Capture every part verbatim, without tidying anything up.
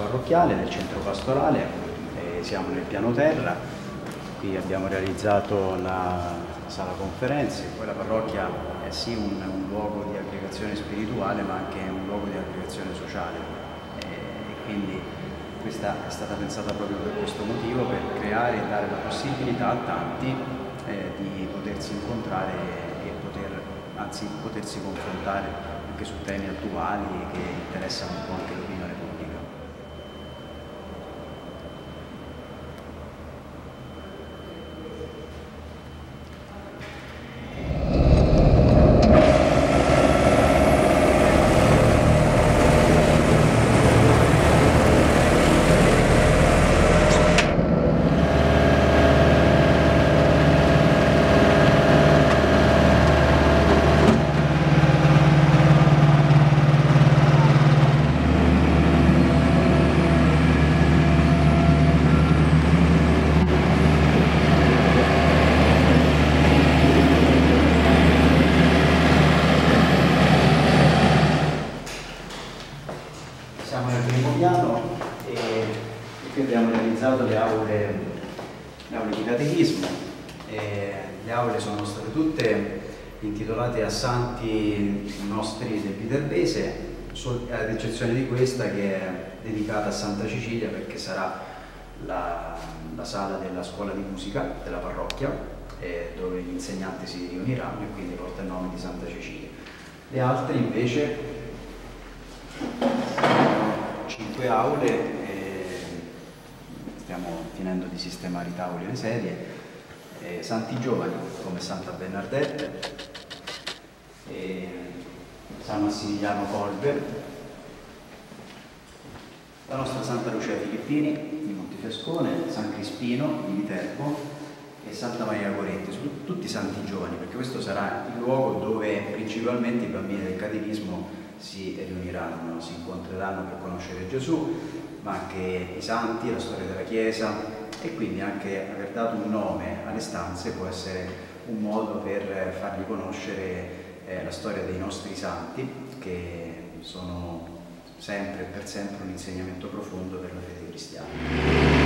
parrocchiale, nel centro pastorale, e siamo nel piano terra. Qui abbiamo realizzato la sala conferenze. Poi la parrocchia è sì un, un luogo di aggregazione spirituale, ma anche un luogo di aggregazione sociale, e quindi questa è stata pensata proprio per questo motivo, per creare e dare la possibilità a tanti eh, di potersi incontrare e poter, anzi potersi confrontare anche su temi attuali che interessano un po' anche l'opinione pubblica. Siamo nel primo piano e, e qui abbiamo realizzato le aule, le aule di catechismo. E le aule sono state tutte intitolate a santi nostri del Viterbese, ad eccezione di questa che è dedicata a Santa Cecilia, perché sarà la, la sala della scuola di musica della parrocchia, eh, dove gli insegnanti si riuniranno e quindi porta il nome di Santa Cecilia. Le altre invece cinque aule, e stiamo finendo di sistemare i tavoli e le sedie, e santi giovani come Santa Bernardette, e San Massimiliano Colbe, la nostra Santa Lucia Filippini di Montefiascone, San Crispino di Viterbo e Santa Maria Goretti. Sono tutti santi giovani, perché questo sarà il luogo dove principalmente i bambini del catechismo si riuniranno, si incontreranno per conoscere Gesù, ma anche i santi, la storia della Chiesa, e quindi anche aver dato un nome alle stanze può essere un modo per fargli conoscere eh, la storia dei nostri santi, che sono sempre e per sempre un insegnamento profondo per la fede cristiana.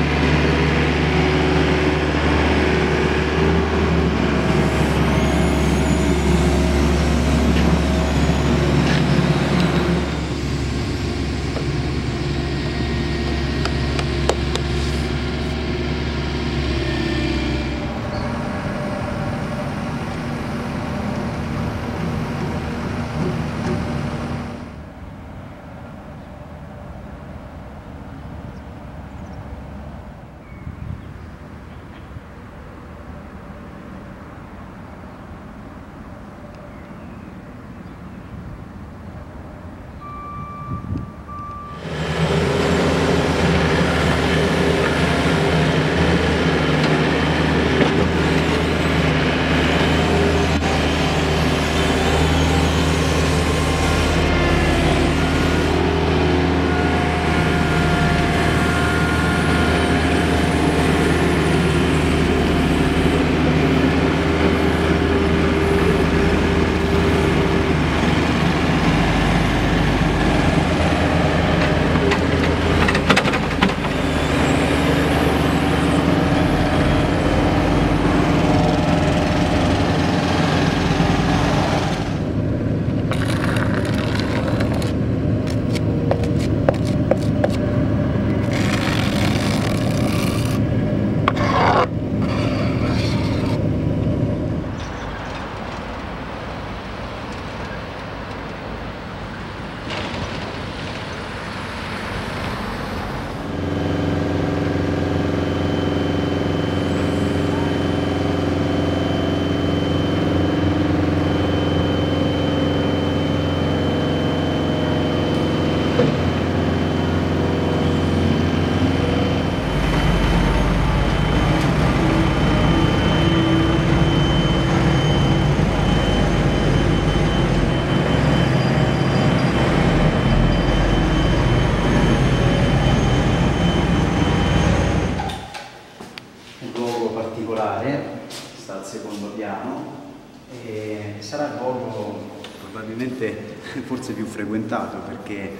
sta al secondo piano e sarà il luogo probabilmente forse più frequentato, perché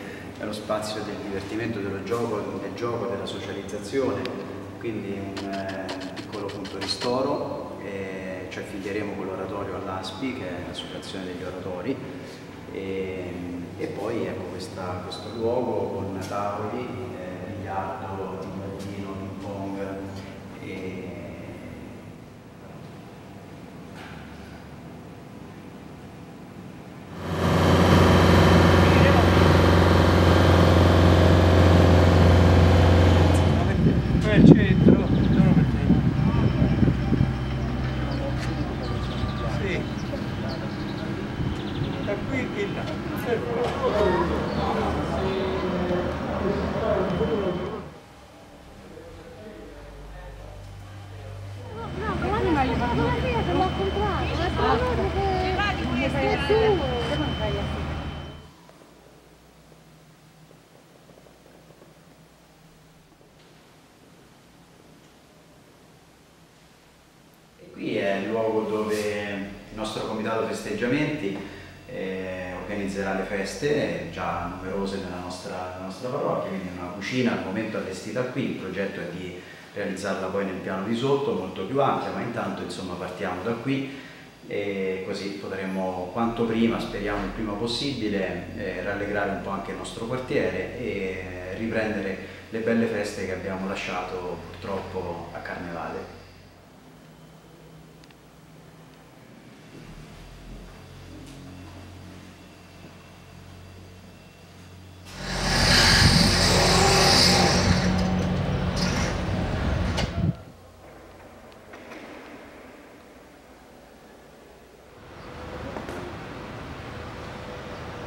è lo spazio del divertimento, dello gioco, del gioco, della socializzazione, quindi un eh, piccolo punto ristoro, eh, ci affideremo con l'oratorio all'A S P I, che è l'associazione degli oratori, e, e poi ecco questa, questo luogo con tavoli, eh, biliardo, timbalino, ping pong, e il centro, sono per te. Sì. Da qui e là. No, Giovanni ma gli fa una figlia che l'ho comprato, ma sta proprio che è suo, che non fai a qui è il luogo dove il nostro comitato festeggiamenti eh, organizzerà le feste, già numerose nella nostra, nella nostra parrocchia, quindi una cucina al momento allestita qui. Il progetto è di realizzarla poi nel piano di sotto, molto più ampia, ma intanto insomma partiamo da qui e così potremo quanto prima, speriamo il prima possibile, eh, rallegrare un po' anche il nostro quartiere e riprendere le belle feste che abbiamo lasciato purtroppo a Carnevale.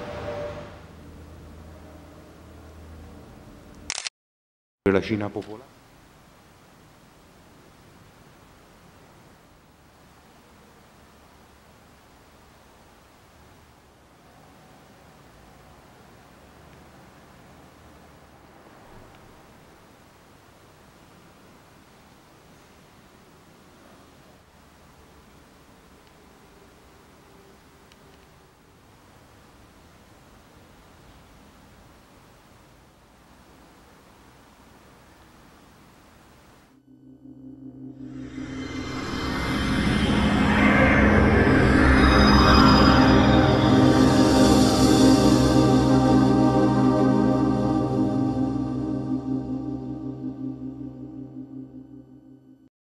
La Cina popolare.